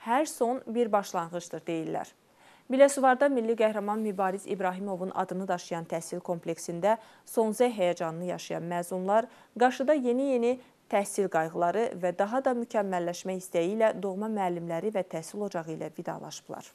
hər son bir başlanğıcdır deyirlər. Biləsuvarda milli qəhrəman Mübariz İbrahimovun adını daşıyan təhsil kompleksində sonzə həyəcanını yaşayan məzunlar qarşıda yeni təhsil qayğıları və daha da mükəmməlləşmə istəyi ilə doğma müəllimləri və təhsil ocağı ilə vidalaşıblar.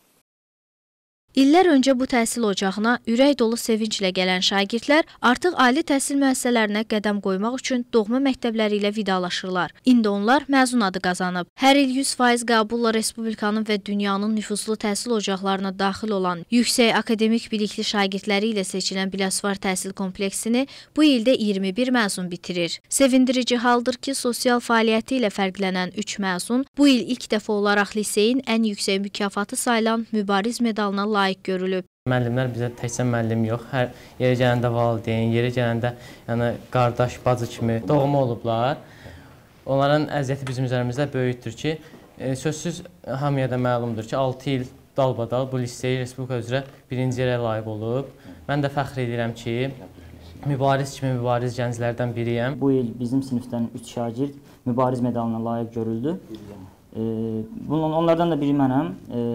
İllər öncə bu təhsil ocağına ürək dolu sevinclə gələn şagirdlər artıq ali təhsil müəssisələrinə qədəm qoymaq üçün doğma məktəbləri ilə vidalaşırlar. İndi onlar məzun adı qazanıb. Hər il 100% qəbulla respublikanın və dünyanın nüfuzlu təhsil ocaqlarına daxil olan yüksək akademik bilikli şagirdləri ilə seçilən Biləsuvar təhsil kompleksini bu ildə 21 məzun bitirir. Sevindirici haldır ki, sosial fəaliyyəti ilə fərqlənən 3 məzun bu il ilk dəfə olaraq liseyin ən yüksək mükafatı sayılan Mübariz medalına layiq görülüb. Müəllimlər bizə təkcə müəllim yox, hər yerə gələndə valideyn, yerə gələndə qardaş, bacı kimi doğma olublar. Onların əziyyəti bizim üzərimizdə böyükdür ki, sözsüz hamıya da məlumdur ki, 6 il dalbadal bu liseyi Respublika üzrə birinci yerə layiq olub. Mən də fəxr edirəm ki, Mübariz kimi mübariz gənclərdən biriyəm. Bu il bizim sinifdən 3 şagird Mübariz medalına layiq görüldü. Onlardan da biri mənəm.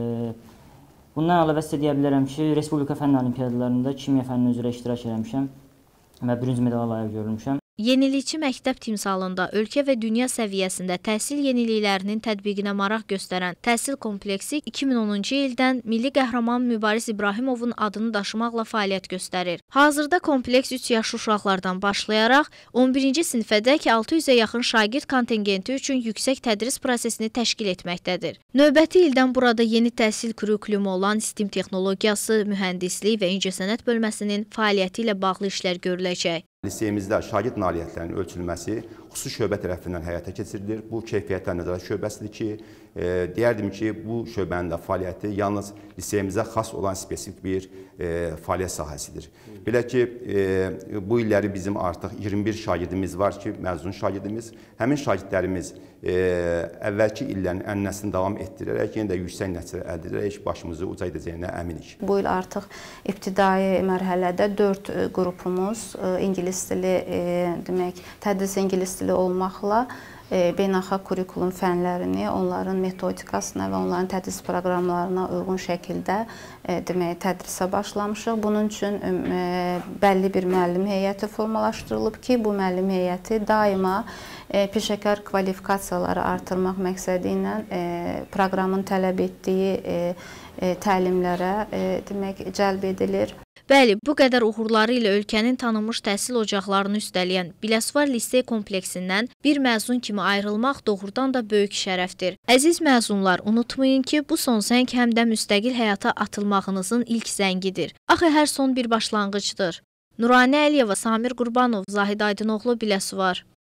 Bundan əlavə sizə deyə bilərəm ki, Respublika fənn olimpiadalarında kimya fənni üzrə iştirak etmişəm və bürünc medala layiq görülmüşəm. Yenilikçi məktəb timsalında ölkə və dünya səviyyəsində təhsil yeniliklərinin tətbiqinə maraq göstərən təhsil kompleksi 2010-cu ildən milli qəhrəman Mübariz İbrahimovun adını daşımaqla fəaliyyət göstərir. Hazırda kompleks 3 yaşlı uşaqlardan başlayaraq 11-ci sinifədək 600-ə yaxın şagird kontingenti üçün yüksək tədris prosesini təşkil etməkdədir. Növbəti ildən burada yeni təhsil kurikulumu olan STEM texnologiyası, mühəndislik və incəsənət bölməsinin fəaliyyəti ilə bağlı işlər görüləcək. Liseyimizdə şagird nailiyyətlərinin ölçülməsi xüsusi şöbə tərəfindən həyata keçirilir. Bu keyfiyyətlər nəzarət şöbəsidir ki, deyərdim ki, bu şöbənin də fəaliyyəti yalnız liseyimizə xas olan spesifik bir fəaliyyət sahəsidir. Belə ki, bu illəri bizim artıq 21 şagirdimiz var ki, məzun şagirdimiz. Həmin şagirdlərimiz əvvəlki illərin ənənəsini davam etdirərək, yenə də yüksək nəticələr əldə edərək başımızı uca edəcəyinə əminik. Bu il artıq ibtidai mərhələdə 4 qrupumuz ingilis dili, demək, tədris ingilis dili olmaqla beynəlxalq kurikulum fənlərini, onların metodikasına və onların tədris proqramlarına uyğun şəkildə tədrisə başlamışıq. Bunun üçün bəlli bir müəllim heyəti formalaşdırılıb ki, bu müəllim heyəti daima peşəkar kvalifikasiyaları artırmaq məqsədi ilə proqramın tələb etdiyi təlimlərə cəlb edilir. Bəli, bu qədər uğurları ilə ölkənin tanınmış təhsil ocaqlarını üstələyən Biləsuvar lisey kompleksindən bir məzun kimi ayrılmaq doğrudan da böyük şərəfdir. Əziz məzunlar, unutmayın ki, bu son zəng həm də müstəqil həyata atılmağınızın ilk zəngidir. Axı hər son bir başlanğıcdır. Nuranə Əliyeva, Samir Qurbanov, Zahid Aydınoğlu, Biləsuvar.